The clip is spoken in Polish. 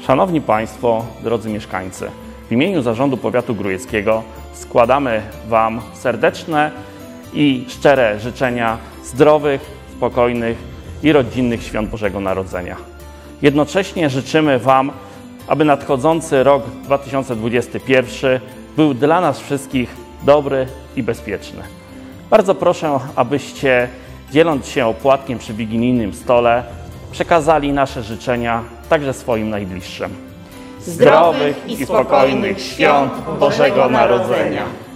Szanowni Państwo, drodzy mieszkańcy, w imieniu Zarządu Powiatu Grójeckiego składamy Wam serdeczne i szczere życzenia zdrowych, spokojnych i rodzinnych świąt Bożego Narodzenia. Jednocześnie życzymy Wam, aby nadchodzący rok 2021 był dla nas wszystkich dobry i bezpieczny. Bardzo proszę, abyście, dzieląc się opłatkiem przy wigilijnym stole, przekazali nasze życzenia także swoim najbliższym. Zdrowych i spokojnych świąt Bożego Narodzenia!